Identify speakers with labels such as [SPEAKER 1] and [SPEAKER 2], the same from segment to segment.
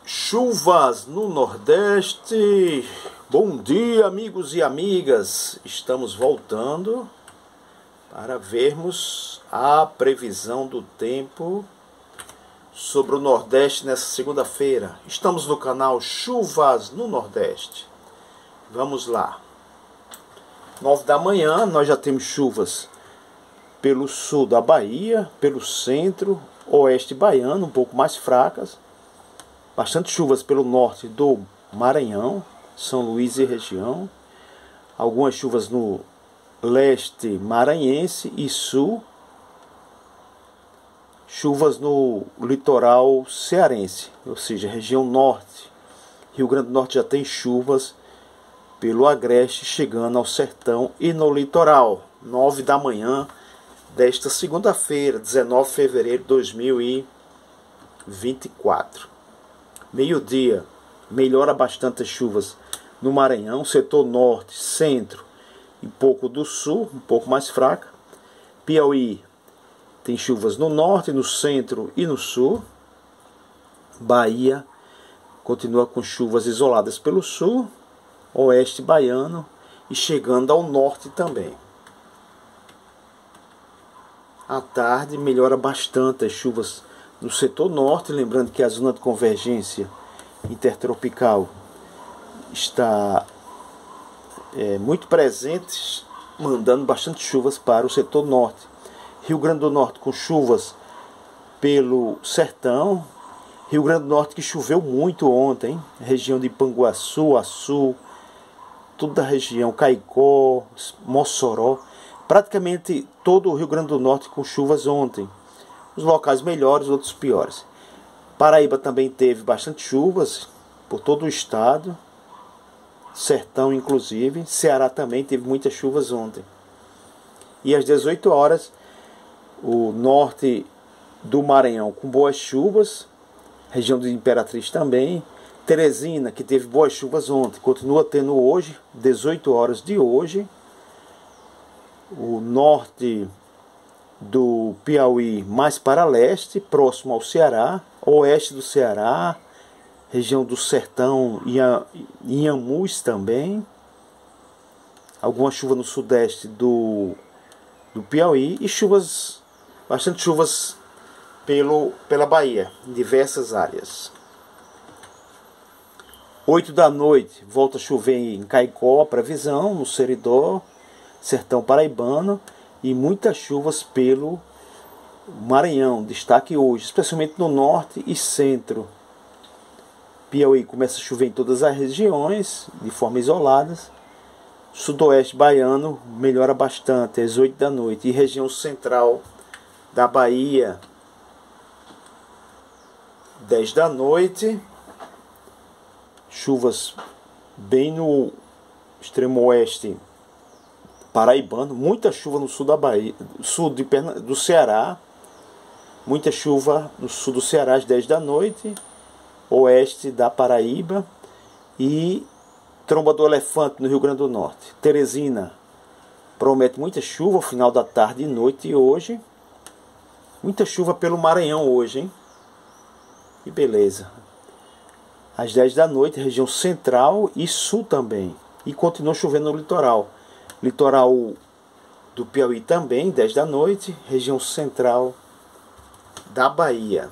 [SPEAKER 1] Chuvas no Nordeste. Bom dia, amigos e amigas. Estamos voltando para vermos a previsão do tempo sobre o Nordeste nessa segunda-feira. Estamos no canal Chuvas no Nordeste. Vamos lá. 9 da manhã nós já temos chuvas pelo sul da Bahia, pelo centro, oeste baiano, um pouco mais fracas. Bastante chuvas pelo norte do Maranhão, São Luís e região. Algumas chuvas no leste maranhense e sul. Chuvas no litoral cearense, ou seja, região norte. Rio Grande do Norte já tem chuvas pelo agreste, chegando ao sertão e no litoral. 9 da manhã desta segunda-feira, 19 de fevereiro de 2024. Meio-dia, melhora bastante as chuvas no Maranhão, setor norte, centro e pouco do sul, um pouco mais fraca. Piauí tem chuvas no norte, no centro e no sul. Bahia continua com chuvas isoladas pelo sul, oeste baiano e chegando ao norte também. À tarde melhora bastante as chuvas no setor norte, lembrando que a zona de convergência intertropical está muito presente, mandando bastante chuvas para o setor norte. Rio Grande do Norte com chuvas pelo sertão. Rio Grande do Norte que choveu muito ontem, região de Panguaçu, Açu, toda a região, Caicó, Mossoró, praticamente todo o Rio Grande do Norte com chuvas ontem. Os locais melhores, outros piores. Paraíba também teve bastante chuvas por todo o estado, sertão inclusive. Ceará também teve muitas chuvas ontem. E às 18 horas, o norte do Maranhão com boas chuvas, região de Imperatriz também. Teresina, que teve boas chuvas ontem, continua tendo hoje, 18 horas de hoje. O norte do Piauí mais para leste, próximo ao Ceará, oeste do Ceará, região do sertão e Inhamus também. Alguma chuva no sudeste do Piauí e chuvas, bastante chuvas pela Bahia, em diversas áreas. 8 da noite, volta a chover em Caicó, previsão, no Seridó, sertão paraibano, e muitas chuvas pelo Maranhão, destaque hoje, especialmente no norte e centro. Piauí começa a chover em todas as regiões, de forma isolada. Sudoeste baiano melhora bastante, às 8 da noite. E região central da Bahia, 10 da noite. Chuvas bem no extremo oeste paraibano, muita chuva no sul da Bahia, sul do Ceará, muita chuva no sul do Ceará às 10 da noite, oeste da Paraíba e Tromba do Elefante no Rio Grande do Norte. Teresina promete muita chuva ao final da tarde e noite hoje. Muita chuva pelo Maranhão hoje, hein? Que beleza. Às 10 da noite, região central e sul também. E continua chovendo no litoral. Litoral do Piauí também, 10 da noite. Região central da Bahia.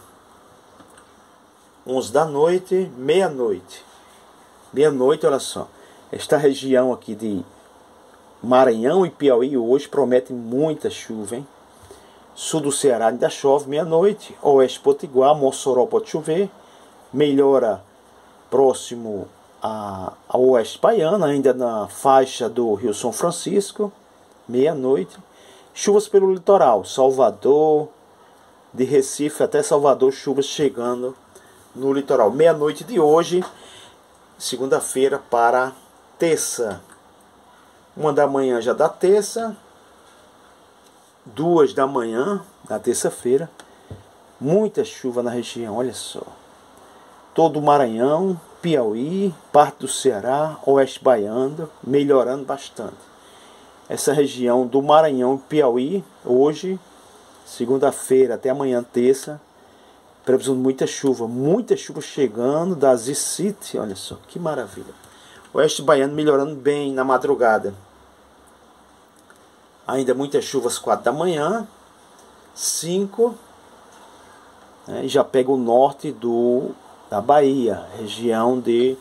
[SPEAKER 1] 11 da noite, meia-noite. Meia-noite, olha só. Esta região aqui de Maranhão e Piauí hoje promete muita chuva, hein? Sul do Ceará ainda chove, meia-noite. Oeste Potiguar, Mossoró pode chover. Melhora próximo ao oeste baiano, ainda na faixa do Rio São Francisco, meia-noite. Chuvas pelo litoral, Salvador, de Recife até Salvador, chuvas chegando no litoral. Meia-noite de hoje, segunda-feira para terça. 1 da manhã já da terça, 2 da manhã da terça-feira. Muita chuva na região, olha só. Todo o Maranhão, Piauí, parte do Ceará, oeste baiano, melhorando bastante. Essa região do Maranhão e Piauí, hoje, segunda-feira até amanhã, terça, Previsão de muita chuva chegando da Z-City, olha só, que maravilha. Oeste baiano melhorando bem na madrugada. Ainda muitas chuvas 4 da manhã, 5, né, e já pega o norte da Bahia, região de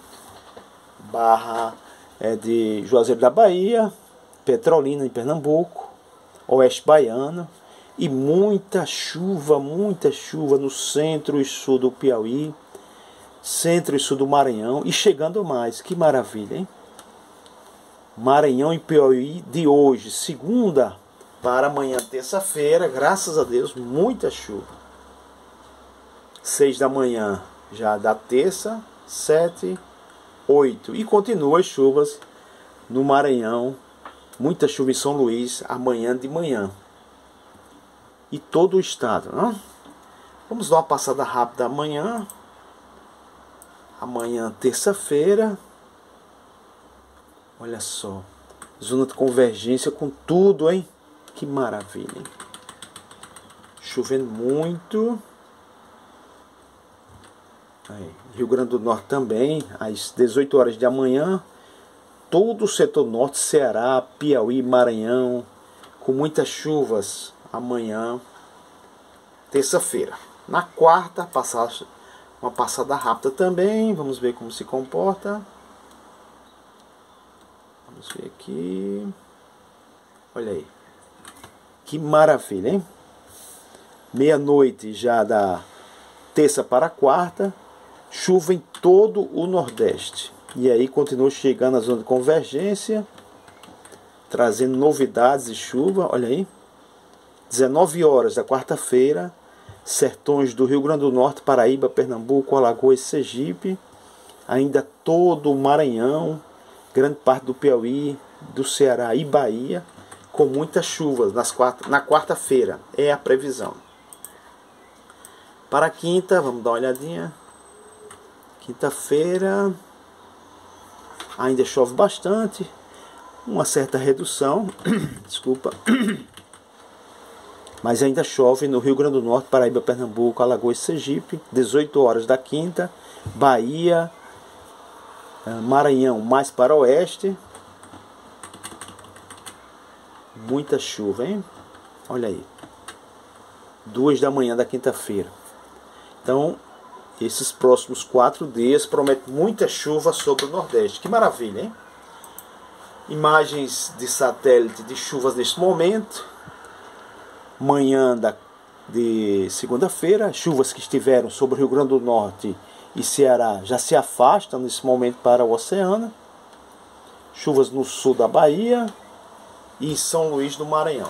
[SPEAKER 1] de Juazeiro da Bahia, Petrolina em Pernambuco, oeste baiano, e muita chuva no centro e sul do Piauí, centro e sul do Maranhão, e chegando mais, que maravilha, hein? Maranhão e Piauí de hoje, segunda para amanhã, terça-feira, graças a Deus, muita chuva. 6 da manhã já da terça, 7, 8. E continua as chuvas no Maranhão, muita chuva em São Luís, amanhã de manhã. E todo o estado, né? Vamos dar uma passada rápida amanhã. Amanhã, terça-feira. Olha só. Zona de convergência com tudo, hein? Que maravilha, hein? Chovendo muito. Aí, Rio Grande do Norte também, às 18 horas de amanhã. Todo o setor norte, Ceará, Piauí, Maranhão, com muitas chuvas amanhã, terça-feira. Na quarta, uma passada rápida também. Vamos ver como se comporta. Vamos ver aqui. Olha aí. Que maravilha, hein? Meia-noite já da terça para a quarta. Chuva em todo o Nordeste. E aí continua chegando a zona de convergência, trazendo novidades de chuva. Olha aí. 19 horas da quarta-feira. Sertões do Rio Grande do Norte, Paraíba, Pernambuco, Alagoas, Sergipe. Ainda todo o Maranhão, grande parte do Piauí, do Ceará e Bahia, com muitas chuvas na quarta-feira. É a previsão. Para a quinta, vamos dar uma olhadinha. Quinta-feira ainda chove bastante, uma certa redução, desculpa, mas ainda chove no Rio Grande do Norte, Paraíba, Pernambuco, Alagoas e Sergipe, 18 horas da quinta, Bahia, Maranhão mais para o oeste, muita chuva, hein? Olha aí, 2 da manhã da quinta-feira. Então, esses próximos 4 dias prometem muita chuva sobre o Nordeste. Que maravilha, hein? Imagens de satélite de chuvas neste momento. Manhã de segunda-feira. Chuvas que estiveram sobre o Rio Grande do Norte e Ceará já se afastam nesse momento para o oceano. Chuvas no sul da Bahia e em São Luís do Maranhão.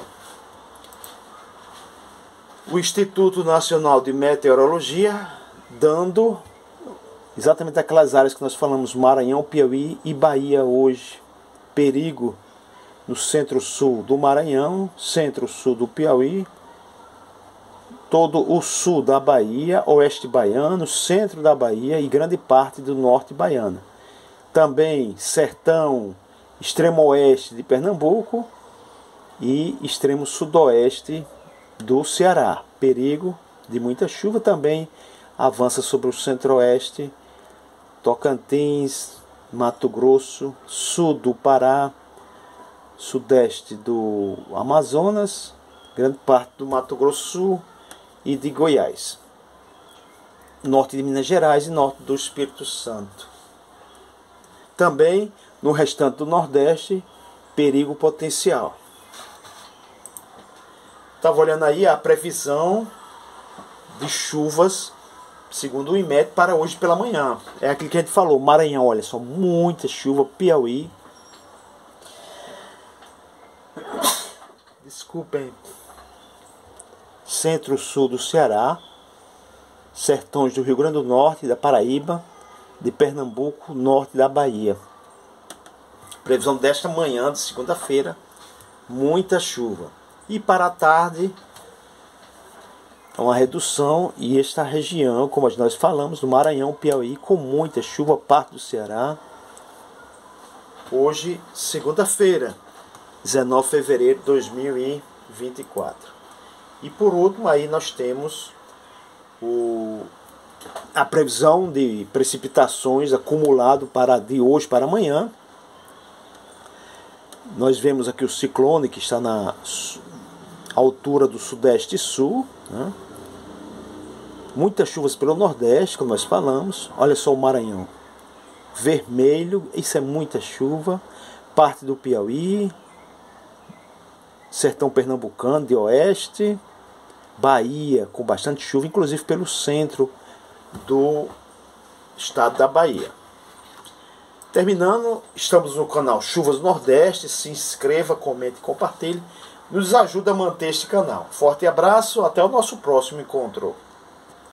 [SPEAKER 1] O Instituto Nacional de Meteorologia dando exatamente aquelas áreas que nós falamos, Maranhão, Piauí e Bahia hoje. Perigo no centro-sul do Maranhão, centro-sul do Piauí, todo o sul da Bahia, oeste baiano, centro da Bahia e grande parte do norte baiano. Também sertão, extremo oeste de Pernambuco e extremo sudoeste do Ceará. Perigo de muita chuva também. Avança sobre o centro-oeste, Tocantins, Mato Grosso, sul do Pará, sudeste do Amazonas, grande parte do Mato Grosso Sul e de Goiás, norte de Minas Gerais e norte do Espírito Santo. Também no restante do Nordeste, perigo potencial. Estava olhando aí a previsão de chuvas segundo o IMET, para hoje pela manhã. É aquilo que a gente falou, Maranhão, olha só, muita chuva, Piauí. Desculpem. Centro-sul do Ceará, sertões do Rio Grande do Norte, da Paraíba, de Pernambuco, norte da Bahia. Previsão desta manhã, de segunda-feira, muita chuva. E para a tarde, uma redução, e esta região, como nós falamos, do Maranhão, Piauí, com muita chuva, parte do Ceará. Hoje, segunda-feira, 19 de fevereiro de 2024. E por último, aí nós temos a previsão de precipitações acumulado de hoje para amanhã. Nós vemos aqui o ciclone que está na altura do sudeste e sul, né? Muitas chuvas pelo nordeste, como nós falamos. Olha só o Maranhão vermelho, isso é muita chuva. Parte do Piauí, sertão pernambucano de oeste, Bahia com bastante chuva, inclusive pelo centro do estado da Bahia. Terminando, estamos no canal Chuvas do Nordeste. Se inscreva, comente e compartilhe. Nos ajuda a manter este canal. Forte abraço, até o nosso próximo encontro.